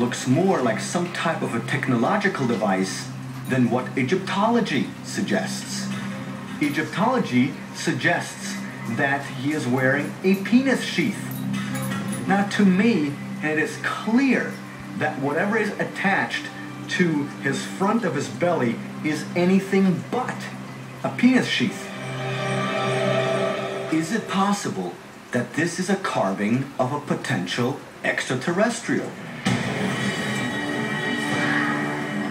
looks more like some type of a technological device than what Egyptology suggests. Egyptology suggests that he is wearing a penis sheath. Now, to me, it is clear that whatever is attached to his front of his belly is anything but a penis sheath. Is it possible that this is a carving of a potential extraterrestrial?